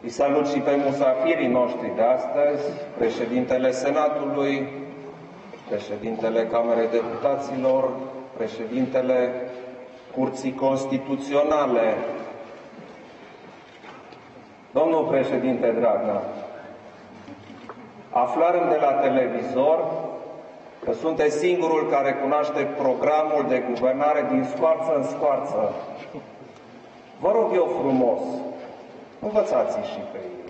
Îi salut și pe musafirii noștri de astăzi, președintele Senatului, președintele Camerei Deputaților, președintele Curții Constituționale. Domnul președinte Dragnea, aflarăm de la televizor că sunteți singurul care cunoaște programul de guvernare din scoarță în scoarță. Vă rog eu frumos, învățați-i și pe ei.